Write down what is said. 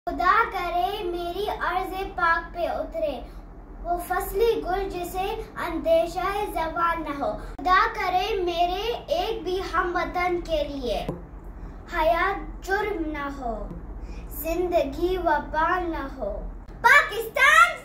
खुदा करे मेरी अर्ज़े पाक पे उतरे वो फसली गुल जिसे अंदेशा ज़वान न हो। खुदा करे मेरे एक भी हमवतन के लिए हयात जुर्म न हो, जिंदगी वबाल न हो। पाकिस्तान